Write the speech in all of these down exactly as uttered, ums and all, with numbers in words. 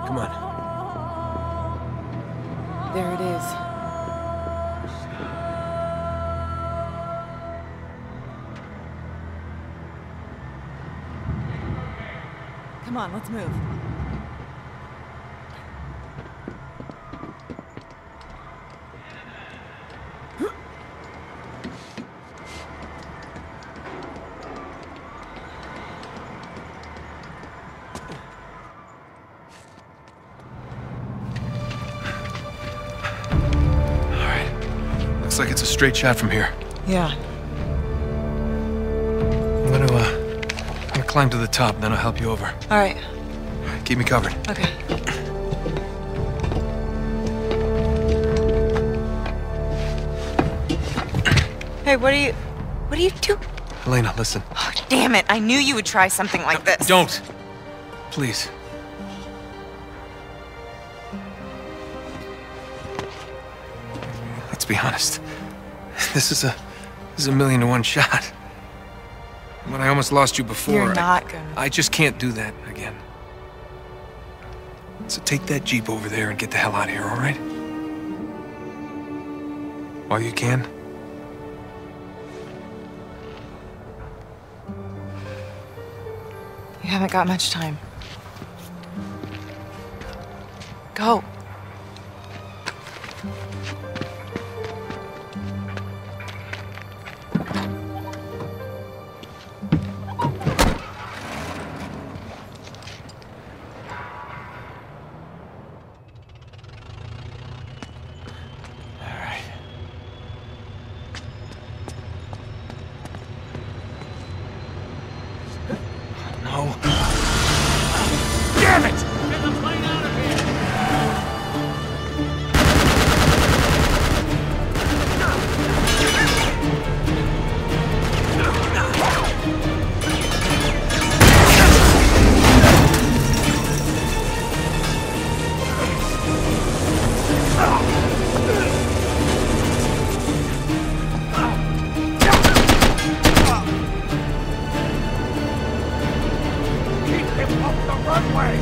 Come on. There it is. Come on, let's move. Looks like it's a straight shot from here. Yeah. I'm gonna, uh, I'm gonna climb to the top, and then I'll help you over. All right. All right, keep me covered. Okay. Hey, what are you... what are you doing? Elena, listen. Oh, damn it. I knew you would try something like this. Don't! Please. Let's be honest. This is a... this is a million to one shot. When I almost lost you before... You're not I, gonna... I just can't do that again. So take that Jeep over there and get the hell out of here, all right? While you can. You haven't got much time. Go. Damn it! Get the plane out of here! Keep him off the runway!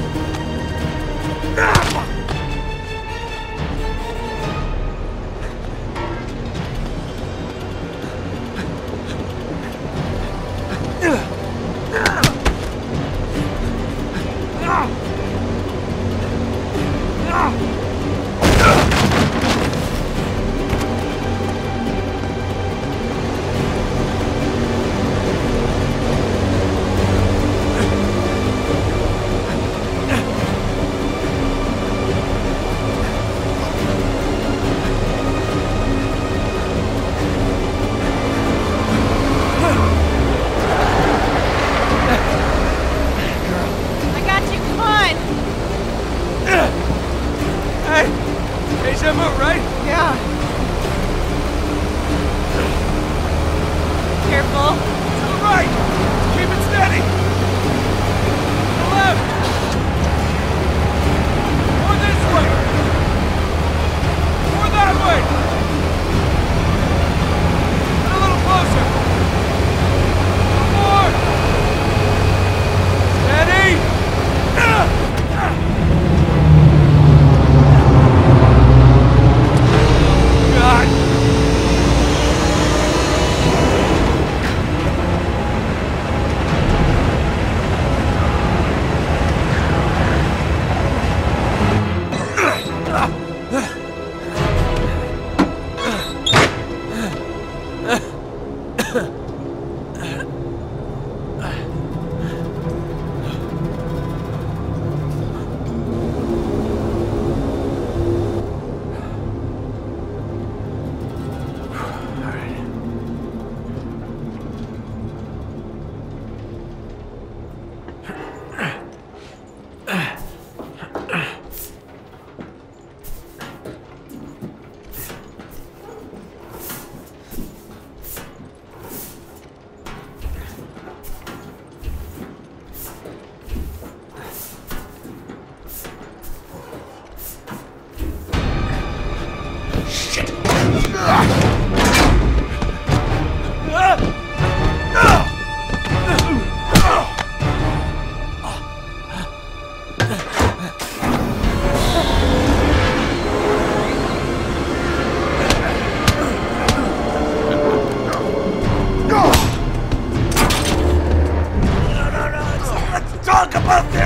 fuck above this!